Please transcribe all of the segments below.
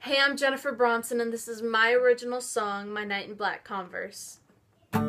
Hey, I'm Jennifer Bronson, and this is my original song, My Knight in Black Converse. You're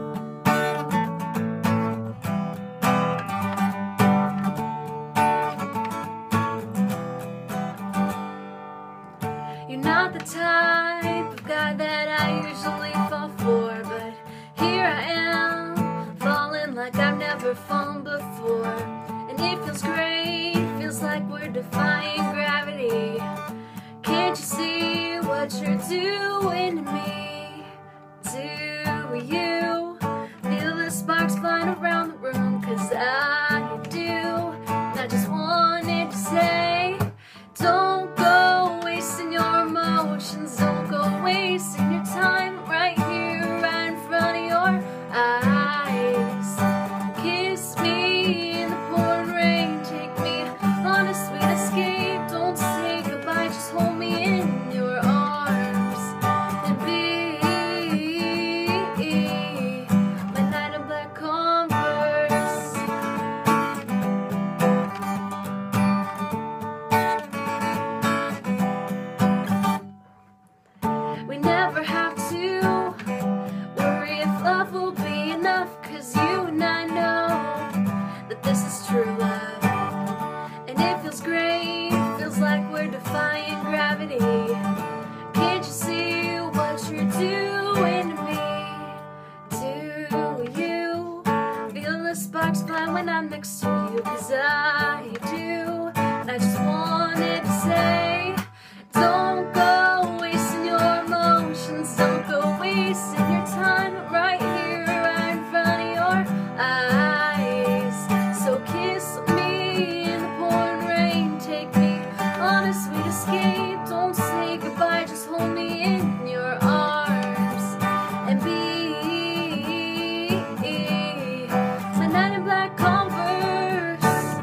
not the type of guy that I usually fall for, but here I am, falling like I've never fallen before. And it feels great, feels like we're defying gravity. Can't you see what you're doing to me? Do you feel the sparks flying around the room? 'Cause I do. And I just wanted to say, don't go wasting your emotions, don't go wasting your time right here, right in front of your eyes. Kiss me in the pouring rain, take me on a sweet escape. Don't say goodbye, just hold me in your arms and be my knight in black Converse. We never have to worry if love will be enough, 'cause you and I know that this is true love. And it feels great, feels like we're defying gravity. Can't you see what you're doing to me? Do you feel the sparks fly when I'm next to you? 'Cause I do. And I just wanted to say, don't go wasting your emotions, don't go wasting your time right here, right in front of your eyes. So kiss me in the pouring rain, take me on a sweet escape. Don't say goodbye, just hold me in your arms and be my knight in black Converse.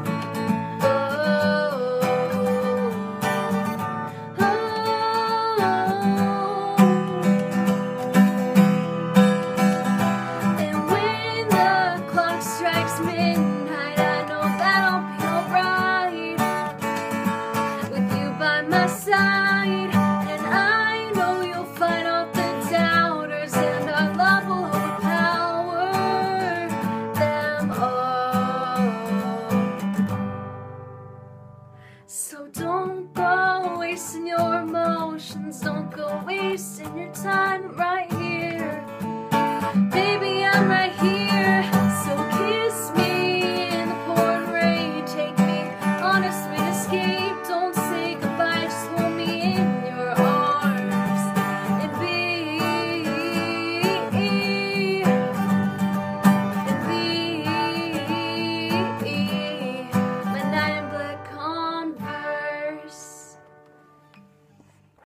And when the clock strikes midnight, I know that I'll be alright with you by my side. And I know you'll fight off the doubters, and our love will overpower them all. So don't go wasting your emotions, don't go wasting your time right